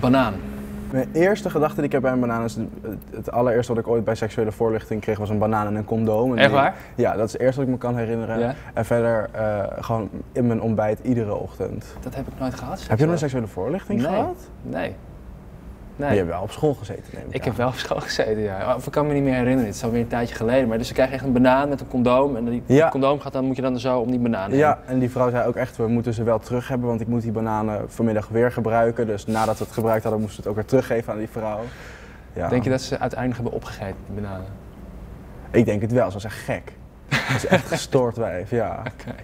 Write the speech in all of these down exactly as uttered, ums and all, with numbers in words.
banaan. Mijn eerste gedachte die ik heb bij een banaan is, het, het allereerste wat ik ooit bij seksuele voorlichting kreeg was een banaan en een condoom. En Echt die, waar? Ja, dat is het eerste wat ik me kan herinneren. Ja? En verder uh, gewoon in mijn ontbijt iedere ochtend. Dat heb ik nooit gehad. Heb je nog een seksuele voorlichting nee. gehad? Nee. Nee. Je hebt wel op school gezeten, neem ik Ik aan. heb wel op school gezeten, ja. Of ik kan me niet meer herinneren, het is alweer een tijdje geleden. Maar dus je krijgt echt een banaan met een condoom en die ja. condoom gaat dan, moet je dan zo om die banaan heen. Ja, en die vrouw zei ook echt, we moeten ze wel terug hebben, want ik moet die bananen vanmiddag weer gebruiken. Dus nadat we het gebruikt hadden, moesten we het ook weer teruggeven aan die vrouw. Ja. Denk je dat ze uiteindelijk hebben opgegeten, die bananen? Ik denk het wel, ze was echt gek. Dat is echt gestoord wijf, ja. Oké. Okay.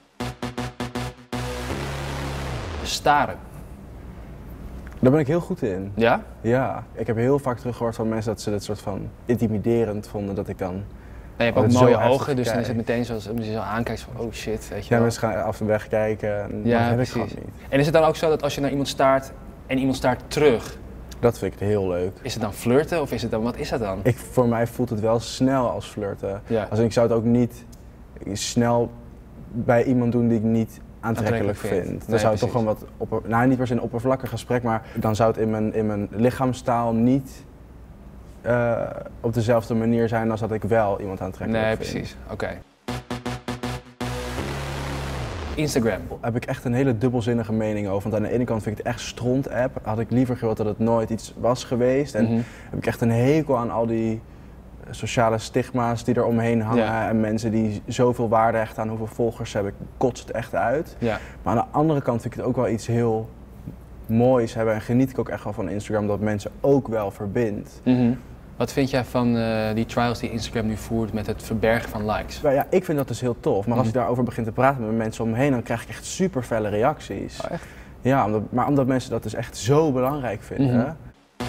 Staren. Daar ben ik heel goed in. Ja? Ja. Ik heb heel vaak teruggehoord van mensen dat ze het soort van intimiderend vonden dat ik dan... En je hebt ook mooie ogen, dus kijk. dan is het meteen zoals als je zo aankijkt van oh shit, weet je ja, wel. mensen gaan af en weg kijken en ja, dat heb precies. ik gewoon niet. En is het dan ook zo dat als je naar iemand staart en iemand staart terug... Dat vind ik heel leuk. Is het dan flirten of is het dan, wat is dat dan? Ik, voor mij voelt het wel snel als flirten. Ja. Als ik zou het ook niet snel bij iemand doen die ik niet aantrekkelijk, aantrekkelijk vind. vind. Dan Nee, zou het precies. toch gewoon wat, op, nou niet per se een oppervlakkig gesprek, maar dan zou het in mijn, in mijn lichaamstaal niet uh, op dezelfde manier zijn als dat ik wel iemand aantrekkelijk nee, vind. Nee, precies. Oké. Okay. Instagram. Daar heb ik echt een hele dubbelzinnige mening over. Want aan de ene kant vind ik het echt stront-app. Had ik liever gewild dat het nooit iets was geweest. En mm-hmm. heb ik echt een hekel aan al die sociale stigma's die er omheen hangen. Ja. En mensen die zoveel waarde hechten aan hoeveel volgers ze hebben. Ik kots het echt uit. Ja. Maar aan de andere kant vind ik het ook wel iets heel moois hebben. En geniet ik ook echt wel van Instagram dat mensen ook wel verbindt. Mm-hmm. Wat vind jij van uh, die trials die Instagram nu voert met het verbergen van likes? Nou ja, ik vind dat dus heel tof. Maar als ik daarover begin te praten met mensen om me heen, dan krijg ik echt super felle reacties. Oh, echt? Ja, omdat, maar omdat mensen dat dus echt zo belangrijk vinden. Mm-hmm.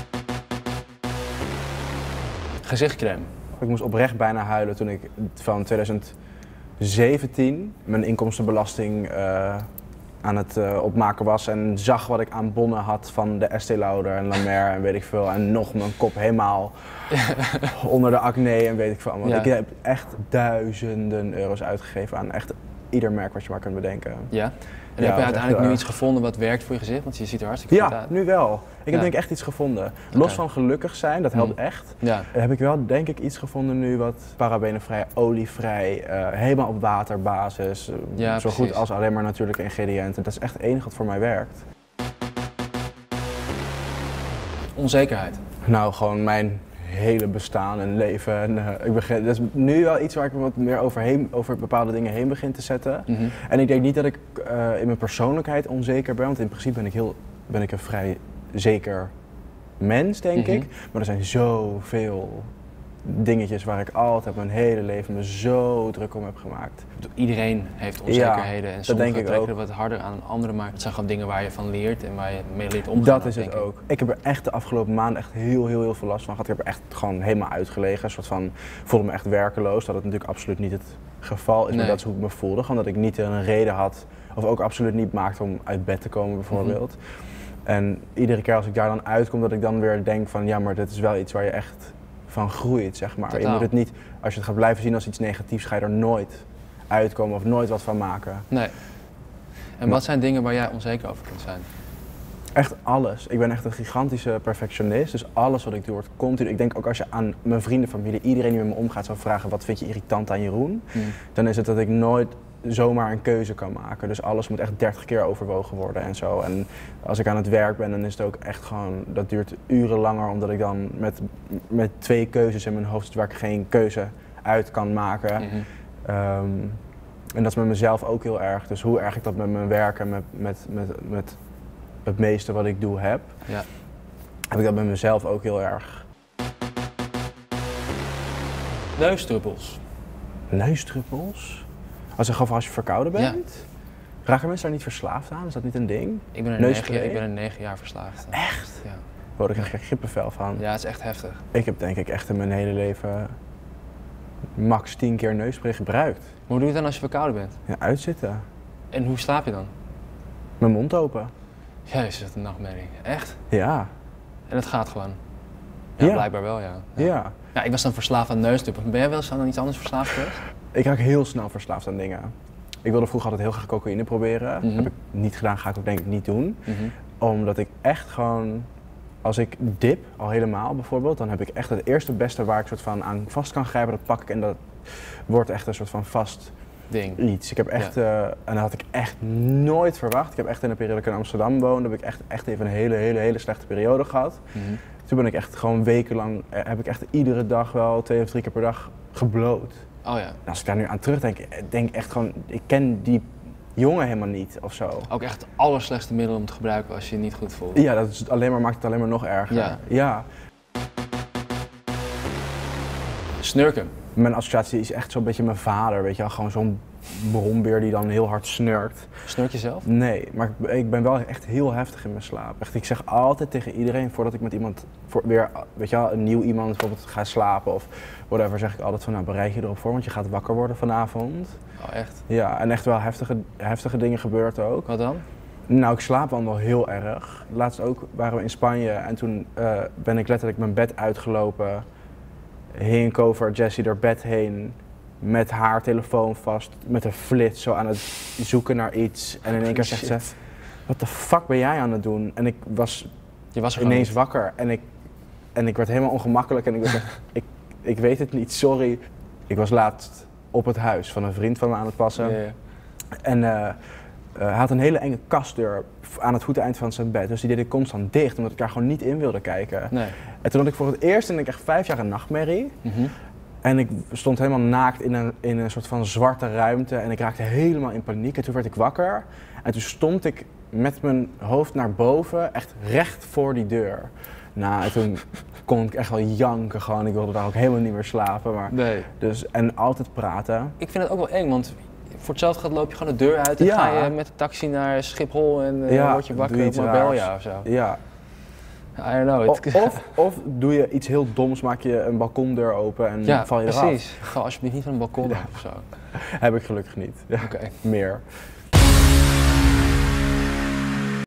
Gezichtscrème. Ik moest oprecht bijna huilen toen ik van twintig zeventien mijn inkomstenbelasting uh, aan het uh, opmaken was en zag wat ik aan bonnen had van de Estée Lauder en La Mer en weet ik veel. En nog mijn kop helemaal onder de acne en weet ik veel allemaal. Ja. Ik heb echt duizenden euro's uitgegeven aan echt ieder merk wat je maar kunt bedenken. Ja? En ja, heb je uiteindelijk nu iets gevonden wat werkt voor je gezicht? Want je ziet er hartstikke ja, goed uit. Ja, nu wel. Ik heb ja. denk ik echt iets gevonden. Los okay. van gelukkig zijn, dat helpt mm. echt. Ja. Heb ik wel denk ik iets gevonden nu wat parabenenvrij, olievrij, uh, helemaal op waterbasis. Ja, zo precies. goed als alleen maar natuurlijke ingrediënten. Dat is echt het enige wat voor mij werkt. Onzekerheid? Nou, gewoon mijn hele bestaan en leven. En, uh, ik begin, dat is nu wel iets waar ik me wat meer overheen, over bepaalde dingen heen begin te zetten. Mm-hmm. En ik denk niet dat ik uh, in mijn persoonlijkheid onzeker ben, want in principe ben ik, heel, ben ik een vrij zeker mens, denk mm-hmm. ik. Maar er zijn zoveel dingetjes waar ik altijd mijn hele leven me zo druk om heb gemaakt. Iedereen heeft onzekerheden ja, en sommigen trekken er wat harder aan dan anderen, maar het zijn gewoon dingen waar je van leert en waar je mee leert omgaan. Dat is het ik. ook. Ik heb er echt de afgelopen maanden echt heel, heel, heel veel last van gehad. Ik heb er echt gewoon helemaal uitgelegen. Een soort van, voelde me echt werkeloos, dat het natuurlijk absoluut niet het geval is, nee. maar dat is hoe ik me voelde. Gewoon dat ik niet een reden had, of ook absoluut niet maakte om uit bed te komen bijvoorbeeld. Mm-hmm. En iedere keer als ik daar dan uitkom, dat ik dan weer denk van ja, maar dit is wel iets waar je echt van groeit, zeg maar. Totaal. Je moet het niet, als je het gaat blijven zien als iets negatiefs, ga je er nooit uitkomen of nooit wat van maken. Nee. En wat zijn dingen waar jij onzeker over kunt zijn? Echt alles. Ik ben echt een gigantische perfectionist, dus alles wat ik doe wordt continu. Ik denk ook als je aan mijn vrienden, familie, iedereen die met me omgaat zou vragen wat vind je irritant aan Jeroen, hmm. dan is het dat ik nooit zomaar een keuze kan maken. Dus alles moet echt dertig keer overwogen worden en zo. En als ik aan het werk ben, dan is het ook echt gewoon, dat duurt uren langer, omdat ik dan met, met twee keuzes in mijn hoofd zit waar ik geen keuze uit kan maken. Mm-hmm. Um, en dat is met mezelf ook heel erg. Dus hoe erg ik dat met mijn werk en met, met, met, met het meeste wat ik doe heb, ja. heb ik dat met mezelf ook heel erg. Neusdruppels. Neusdruppels? Als, gewoon als je verkouden bent? Ja. Raken mensen daar niet verslaafd aan? Is dat niet een ding? Ik ben er negen, ik ben er negen jaar verslaafd. Echt? Ja. Oh, daar krijg ik grippenvel van. Ja, het is echt heftig. Ik heb denk ik echt in mijn hele leven max tien keer neuspray gebruikt. Maar hoe doe je het dan als je verkouden bent? Ja, uitzitten. En hoe slaap je dan? Mijn mond open. Jezus, wat een nachtmerrie. Echt? Ja. En het gaat gewoon? Ja, ja. blijkbaar wel, ja. Ja. ja. Ja, ik was dan verslaafd aan neusdruppels. Ben jij wel eens aan iets anders verslaafd geweest? Ik raak heel snel verslaafd aan dingen. Ik wilde vroeger altijd heel graag cocaïne proberen. Mm-hmm. Heb ik niet gedaan, ga ik ook denk ik niet doen. Mm-hmm. Omdat ik echt gewoon als ik dip, al helemaal bijvoorbeeld, dan heb ik echt het eerste beste waar ik soort van aan vast kan grijpen, dat pak ik en dat wordt echt een soort van vast ding. Iets. Ik heb echt, Ja. uh, en dat had ik echt nooit verwacht. Ik heb echt in de periode dat ik in Amsterdam woonde, heb ik echt, echt even een hele, hele, hele slechte periode gehad. Mm-hmm. Toen ben ik echt gewoon wekenlang, uh, heb ik echt iedere dag wel twee of drie keer per dag gebloot. Oh ja. En als ik daar nu aan terugdenk, denk ik echt gewoon, ik ken die jongen helemaal niet of zo. Ook echt het allerslechtste middel om te gebruiken als je je niet goed voelt. Ja, dat is alleen maar, maakt het alleen maar nog erger. Ja. ja. Snurken. Mijn associatie is echt zo'n beetje mijn vader, weet je wel. Gewoon zo'n brombeer die dan heel hard snurkt. Snurk je zelf? Nee, maar ik, ik ben wel echt heel heftig in mijn slaap. Echt, ik zeg altijd tegen iedereen, voordat ik met iemand, voor, weer, weet je wel, een nieuw iemand bijvoorbeeld ga slapen of whatever, zeg ik altijd van, nou bereid je erop voor, want je gaat wakker worden vanavond. Oh echt? Ja, en echt wel heftige, heftige dingen gebeurt ook. Wat dan? Nou, ik slaap dan wel heel erg. Laatst ook waren we in Spanje en toen uh, ben ik letterlijk mijn bed uitgelopen. Hing over Jessie door bed heen, met haar telefoon vast, met een flits zo aan het zoeken naar iets. En in één keer zegt ze, wat de fuck ben jij aan het doen? En ik was, Je was er ineens niet. wakker en ik, en ik werd helemaal ongemakkelijk en ik dacht, ik, ik weet het niet, sorry. Ik was laatst op het huis van een vriend van me aan het passen. Ja, ja. En uh, uh, hij had een hele enge kastdeur aan het voeteneind van zijn bed, dus die deed ik constant dicht, omdat ik daar gewoon niet in wilde kijken. Nee. En toen had ik voor het eerst in ik echt vijf jaar een nachtmerrie. Mm-hmm. En ik stond helemaal naakt in een, in een soort van zwarte ruimte en ik raakte helemaal in paniek. En toen werd ik wakker en toen stond ik met mijn hoofd naar boven, echt recht voor die deur. Nou, en toen kon ik echt wel janken gewoon. Ik wilde daar ook helemaal niet meer slapen. Maar Nee. dus, en altijd praten. Ik vind het ook wel eng, want voor hetzelfde gaat loop je gewoon de deur uit en Ja. ga je met de taxi naar Schiphol en uh, Ja, word je wakker doe op iets Marbella raars. of zo. Ja. I don't know. Of, Het- of, of doe je iets heel doms, maak je een balkondeur open en ja, val je eraf. precies. Ga alsjeblieft niet van een balkon Ja. af of zo. Heb ik gelukkig niet. Ja, Oké. meer.